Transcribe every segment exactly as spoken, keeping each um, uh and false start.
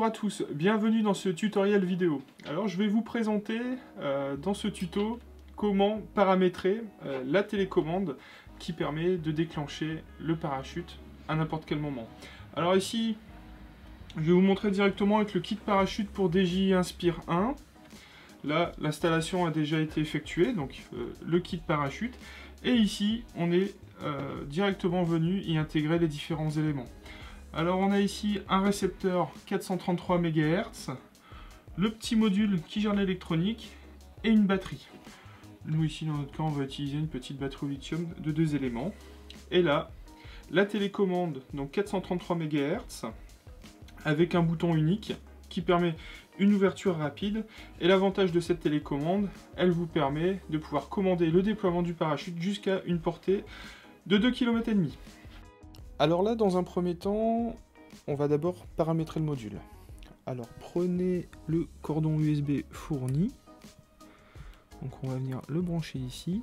Bonjour à tous, bienvenue dans ce tutoriel vidéo. Alors je vais vous présenter euh, dans ce tuto comment paramétrer euh, la télécommande qui permet de déclencher le parachute à n'importe quel moment. Alors ici, je vais vous montrer directement avec le kit parachute pour D J I Inspire un. Là, l'installation a déjà été effectuée, donc euh, le kit parachute. Et ici, on est euh, directement venu y intégrer les différents éléments. Alors on a ici un récepteur quatre cent trente-trois mégahertz, le petit module qui gère l'électronique et une batterie. Nous ici dans notre cas on va utiliser une petite batterie au lithium de deux éléments. Et là, la télécommande, donc quatre cent trente-trois mégahertz, avec un bouton unique qui permet une ouverture rapide. Et l'avantage de cette télécommande, elle vous permet de pouvoir commander le déploiement du parachute jusqu'à une portée de deux kilomètres cinq. Alors là, dans un premier temps, on va d'abord paramétrer le module. Alors prenez le cordon U S B fourni. Donc on va venir le brancher ici.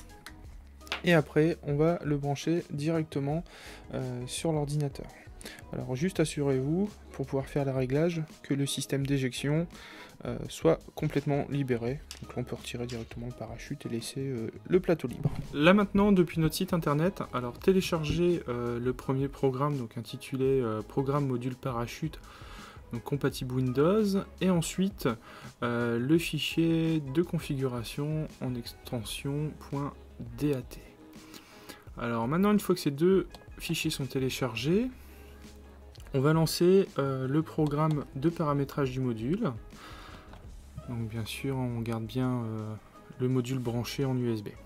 Et après, on va le brancher directement euh, sur l'ordinateur. Alors juste assurez-vous, pour pouvoir faire les réglages, que le système d'éjection euh, soit complètement libéré. Donc là, on peut retirer directement le parachute et laisser euh, le plateau libre. Là maintenant, depuis notre site internet, alors téléchargez euh, le premier programme, donc intitulé euh, Programme module parachute, donc compatible Windows, et ensuite euh, le fichier de configuration en extension .dat. Alors maintenant, une fois que ces deux fichiers sont téléchargés, on va lancer euh, le programme de paramétrage du module. Donc bien sûr, on garde bien euh, le module branché en U S B.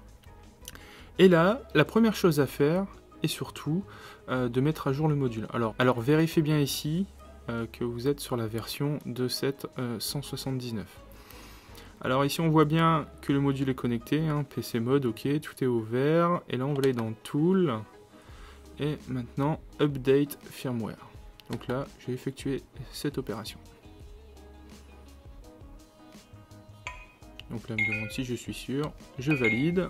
Et là, la première chose à faire est surtout euh, de mettre à jour le module. Alors, alors vérifiez bien ici euh, que vous êtes sur la version deux sept cent soixante-dix-neuf. Alors ici, on voit bien que le module est connecté, hein, P C mode, ok, tout est ouvert. Et là, on va aller dans Tool. Et maintenant, Update Firmware. Donc là, j'ai effectué cette opération. Donc là, elle me demande si je suis sûr. Je valide.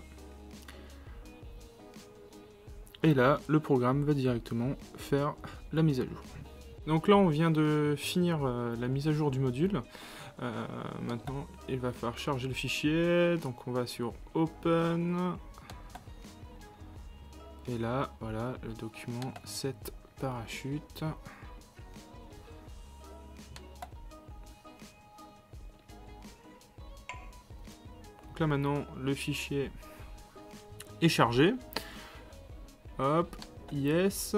Et là, le programme va directement faire la mise à jour. Donc là, on vient de finir euh, la mise à jour du module. Euh, maintenant, il va falloir charger le fichier. Donc on va sur Open. Et là, voilà, le document sept parachute. Donc là maintenant, le fichier est chargé. Hop, yes.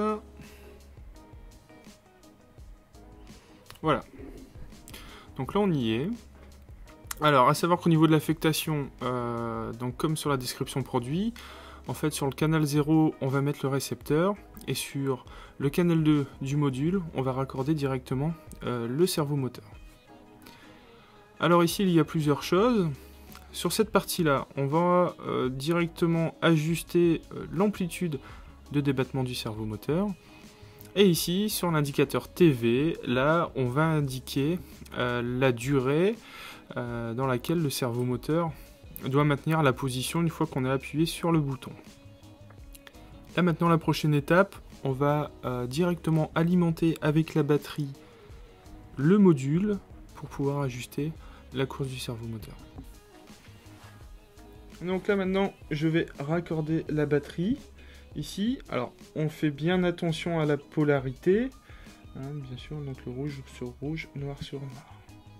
Voilà. Donc là, on y est. Alors, à savoir qu'au niveau de l'affectation, euh, donc comme sur la description produit, en fait, sur le canal zéro, on va mettre le récepteur, et sur le canal deux du module, on va raccorder directement euh, le servomoteur. Alors ici, il y a plusieurs choses. Sur cette partie-là, on va euh, directement ajuster euh, l'amplitude de débattement du servomoteur. Et ici, sur l'indicateur T V, là, on va indiquer euh, la durée euh, dans laquelle le servomoteur doit maintenir la position une fois qu'on a appuyé sur le bouton. Là maintenant, la prochaine étape, on va euh, directement alimenter avec la batterie le module pour pouvoir ajuster la course du servomoteur. Donc là maintenant, je vais raccorder la batterie ici. Alors, on fait bien attention à la polarité, hein, bien sûr, donc le rouge sur rouge, noir sur noir.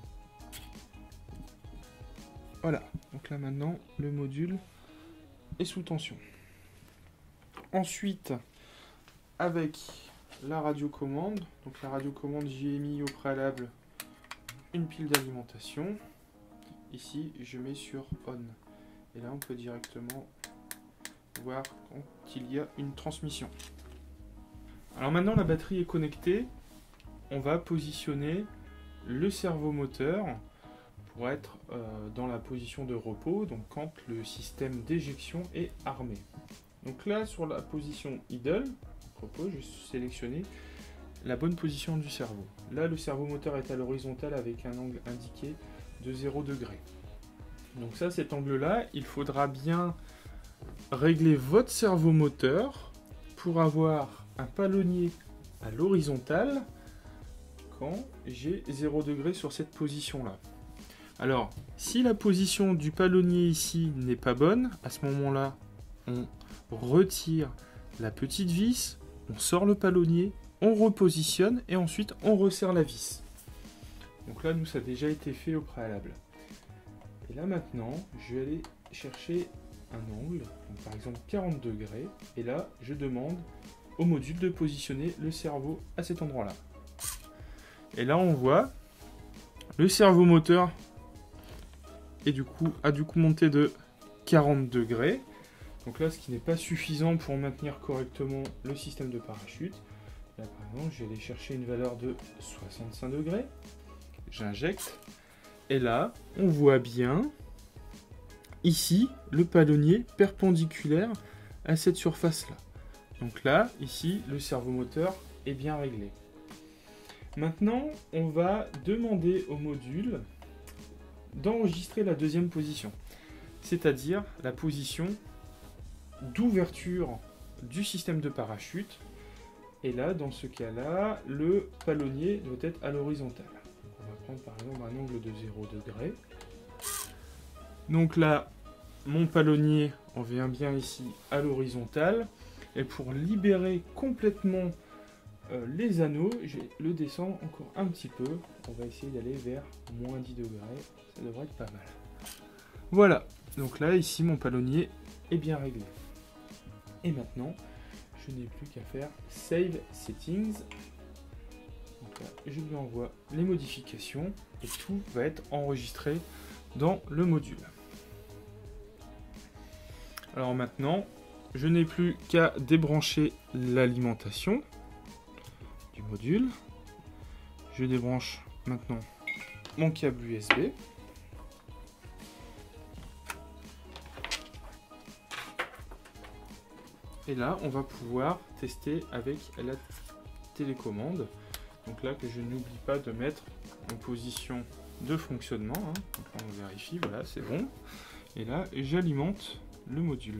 Voilà, donc là maintenant, le module est sous tension. Ensuite, avec la radiocommande, donc la radiocommande, j'y ai mis au préalable une pile d'alimentation. Ici, je mets sur On. Et là, on peut directement voir quand il y a une transmission. Alors maintenant, la batterie est connectée. On va positionner le servomoteur pour être euh, dans la position de repos, donc quand le système d'éjection est armé. Donc là, sur la position idle, repos, je vais sélectionner la bonne position du cerveau. Là, le servomoteur est à l'horizontale avec un angle indiqué de zéro degré. Donc ça, cet angle-là, il faudra bien régler votre servomoteur pour avoir un palonnier à l'horizontale quand j'ai zéro degré sur cette position-là. Alors, si la position du palonnier ici n'est pas bonne, à ce moment-là, on retire la petite vis, on sort le palonnier, on repositionne et ensuite on resserre la vis. Donc là, nous, ça a déjà été fait au préalable. Et là, maintenant, je vais aller chercher un angle, donc par exemple quarante degrés, et là, je demande au module de positionner le cerveau à cet endroit-là. Et là, on voit le cerveau moteur et du coup, a du coup monté de quarante degrés. Donc là, ce qui n'est pas suffisant pour maintenir correctement le système de parachute. Là, par exemple, je vais aller chercher une valeur de soixante-cinq degrés. J'injecte. Et là, on voit bien, ici, le palonnier perpendiculaire à cette surface-là. Donc là, ici, le servomoteur est bien réglé. Maintenant, on va demander au module d'enregistrer la deuxième position, c'est-à-dire la position d'ouverture du système de parachute. Et là, dans ce cas-là, le palonnier doit être à l'horizontale. On va prendre par exemple un angle de zéro degré. Donc là, mon palonnier, on vient bien ici à l'horizontale. Et pour libérer complètement euh, les anneaux, je le descends encore un petit peu. On va essayer d'aller vers moins dix degrés. Ça devrait être pas mal. Voilà. Donc là, ici, mon palonnier est bien réglé. Et maintenant, je n'ai plus qu'à faire Save Settings. Donc là, je lui envoie les modifications et tout va être enregistré dans le module. Alors maintenant, je n'ai plus qu'à débrancher l'alimentation du module. Je débranche maintenant mon câble U S B. Et là, on va pouvoir tester avec la télécommande. Donc là, que je n'oublie pas de mettre en position de fonctionnement. Hein. Donc là, on vérifie, voilà, c'est bon. Et là, j'alimente le module.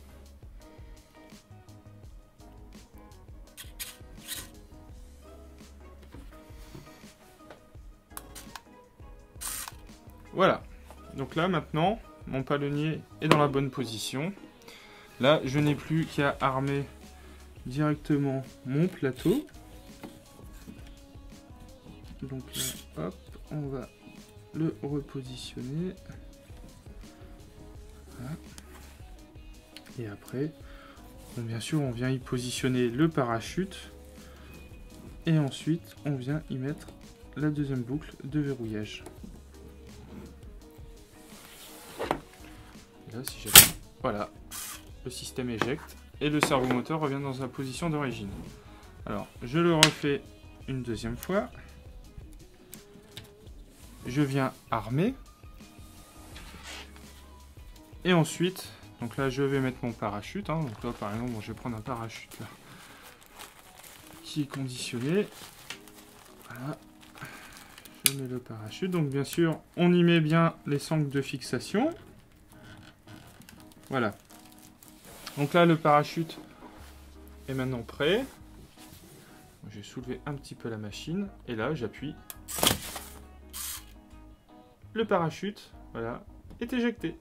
Voilà. Donc là, maintenant, mon palonnier est dans la bonne position. Là, je n'ai plus qu'à armer directement mon plateau. Donc là, hop, on va le repositionner. Voilà. Et après, bon, bien sûr, on vient y positionner le parachute. Et ensuite, on vient y mettre la deuxième boucle de verrouillage. Et là, si j'appuie, voilà. Le système éjecte et le servomoteur revient dans sa position d'origine. Alors, je le refais une deuxième fois. Je viens armer. Et ensuite, donc là, je vais mettre mon parachute. Hein. Donc là, par exemple, bon, je vais prendre un parachute là, qui est conditionné. Voilà. Je mets le parachute. Donc, bien sûr, on y met bien les sangles de fixation. Voilà. Donc là, le parachute est maintenant prêt. Je vais soulever un petit peu la machine. Et là, j'appuie. Le parachute, voilà, est éjecté.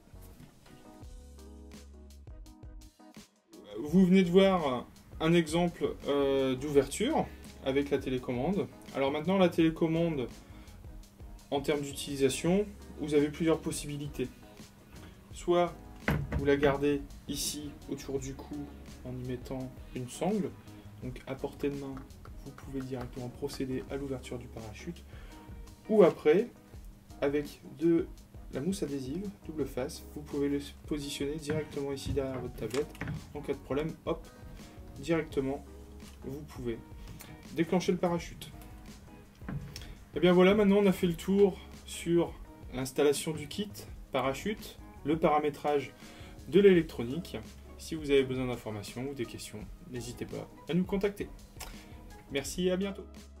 Vous venez de voir un exemple euh, d'ouverture avec la télécommande. Alors maintenant, la télécommande, en termes d'utilisation, vous avez plusieurs possibilités. Soit vous la gardez ici autour du cou en y mettant une sangle, donc à portée de main, vous pouvez directement procéder à l'ouverture du parachute, ou après, avec de la mousse adhésive double face, vous pouvez le positionner directement ici derrière votre tablette. En cas de problème, hop, directement, vous pouvez déclencher le parachute. Et bien voilà, maintenant on a fait le tour sur l'installation du kit parachute, le paramétrage de l'électronique. Si vous avez besoin d'informations ou des questions, n'hésitez pas à nous contacter. Merci et à bientôt.